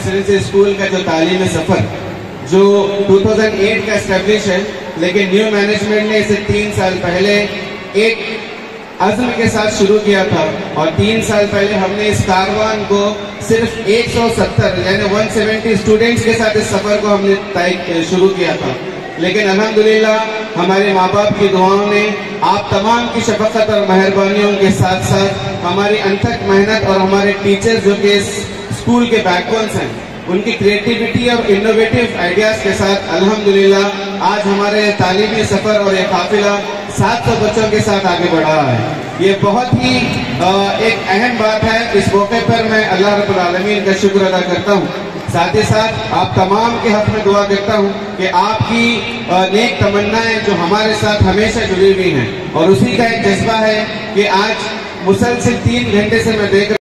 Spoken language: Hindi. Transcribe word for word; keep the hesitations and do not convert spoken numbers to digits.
रेसिडेंशियल स्कूल का जो तालीमी सफ़र जो दो हज़ार आठ का एस्टेब्लिश है, लेकिन न्यू मैनेजमेंट ने इसे तीन साल पहले एक अज़्म के साथ शुरू किया था और तीन साल पहले हमने इस कारवान को सिर्फ एक सौ सत्तर यानी एक सौ सत्तर स्टूडेंट्स के साथ इस सफ़र को हमने तय शुरू किया था। लेकिन अल्हम्दुलिल्लाह हमारे माँ बाप की दुआओं ने, आप तमाम की शफ़क़त और मेहरबानियों के साथ साथ हमारी अनथक मेहनत और हमारे टीचर्स जो कि इस स्कूल के बैकबोन्स हैं, उनकी क्रिएटिविटी और इनोवेटिव आइडियाज़ के साथ अल्हम्दुलिल्लाह आज हमारे तालीमी सफ़र और ये काफिला सात सौ बच्चों के साथ आगे बढ़ा है। ये बहुत ही एक अहम बात है। इस मौके पर मैं अल्लाह रब्बुल आलमीन का शुक्र अदा करता हूँ। साथ ही साथ आप तमाम के हक़ में दुआ करता हूँ कि आपकी नेक तमन्नाएं जो हमारे साथ हमेशा जुड़ी हुई हैं और उसी का एक जज्बा है कि आज मुसलसल तीन घंटे से मैं देख